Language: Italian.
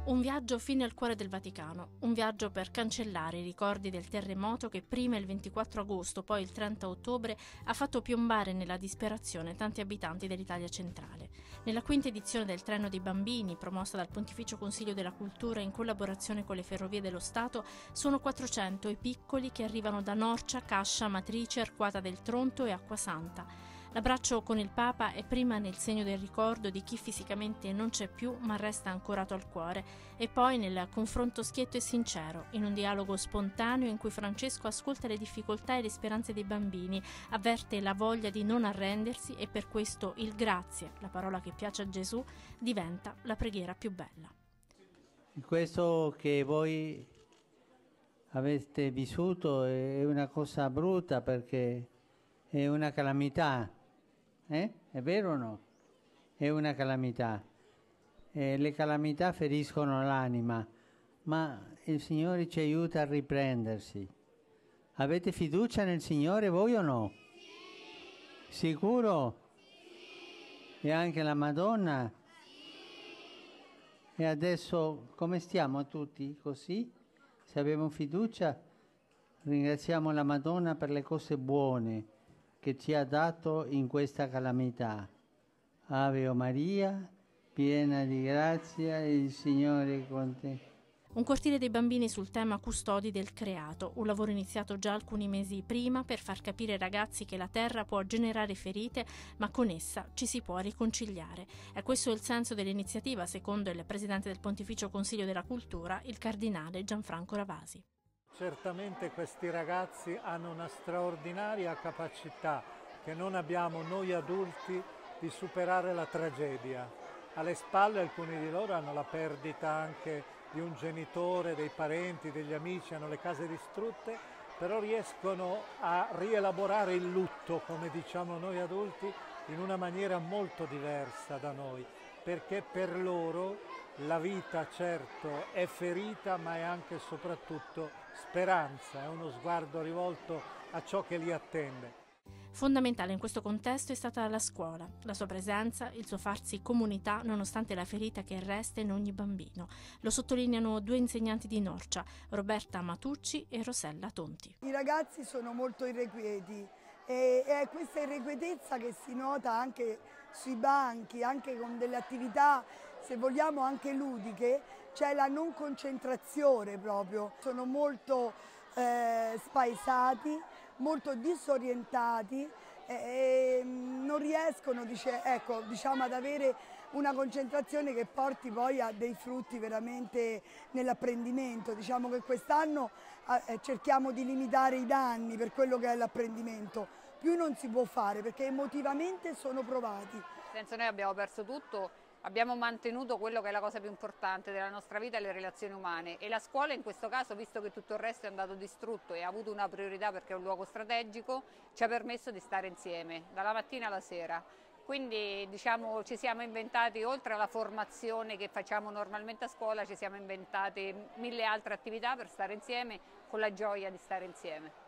Un viaggio fino al cuore del Vaticano, un viaggio per cancellare i ricordi del terremoto che prima il 24 agosto, poi il 30 ottobre ha fatto piombare nella disperazione tanti abitanti dell'Italia centrale. Nella quinta edizione del Treno dei Bambini, promossa dal Pontificio Consiglio della Cultura in collaborazione con le Ferrovie dello Stato, sono 400 i piccoli che arrivano da Norcia, Cascia, Matrice, Arquata del Tronto e Acquasanta. L'abbraccio con il Papa è prima nel segno del ricordo di chi fisicamente non c'è più ma resta ancorato al cuore e poi nel confronto schietto e sincero, in un dialogo spontaneo in cui Francesco ascolta le difficoltà e le speranze dei bambini, avverte la voglia di non arrendersi e per questo il grazie, la parola che piace a Gesù, diventa la preghiera più bella. Questo che voi avete vissuto è una cosa brutta perché è una calamità. È vero o no? È una calamità. Le calamità feriscono l'anima, ma il Signore ci aiuta a riprendersi. Avete fiducia nel Signore voi o no? Sì. Sicuro? Sì. E anche la Madonna? Sì. E adesso come stiamo tutti? Così? Se abbiamo fiducia, ringraziamo la Madonna per le cose buone che ci ha dato in questa calamità. Ave Maria, piena di grazia, il Signore è con te. Un cortile dei bambini sul tema custodi del creato, un lavoro iniziato già alcuni mesi prima per far capire ai ragazzi che la terra può generare ferite, ma con essa ci si può riconciliare. E questo è il senso dell'iniziativa, secondo il presidente del Pontificio Consiglio della Cultura, il cardinale Gianfranco Ravasi. Certamente questi ragazzi hanno una straordinaria capacità che non abbiamo noi adulti di superare la tragedia. Alle spalle alcuni di loro hanno la perdita anche di un genitore, dei parenti, degli amici, hanno le case distrutte, però riescono a rielaborare il lutto, come diciamo noi adulti, in una maniera molto diversa da noi, perché per loro la vita certo è ferita, ma è anche e soprattutto speranza, è uno sguardo rivolto a ciò che li attende. Fondamentale in questo contesto è stata la scuola, la sua presenza, il suo farsi comunità nonostante la ferita che resta in ogni bambino. Lo sottolineano due insegnanti di Norcia, Roberta Matucci e Rosella Tonti. I ragazzi sono molto irrequieti e è questa irrequietezza che si nota anche sui banchi, anche con delle attività, se vogliamo anche ludiche, c'è la non concentrazione proprio. Sono molto spaesati, molto disorientati e non riescono ad avere una concentrazione che porti poi a dei frutti veramente nell'apprendimento. Diciamo che quest'anno cerchiamo di limitare i danni per quello che è l'apprendimento. Più non si può fare perché emotivamente sono provati. Senza noi abbiamo perso tutto. Abbiamo mantenuto quello che è la cosa più importante della nostra vita, le relazioni umane, e la scuola in questo caso, visto che tutto il resto è andato distrutto e ha avuto una priorità perché è un luogo strategico, ci ha permesso di stare insieme, dalla mattina alla sera. Quindi diciamo, ci siamo inventati, oltre alla formazione che facciamo normalmente a scuola, ci siamo inventati 1000 altre attività per stare insieme con la gioia di stare insieme.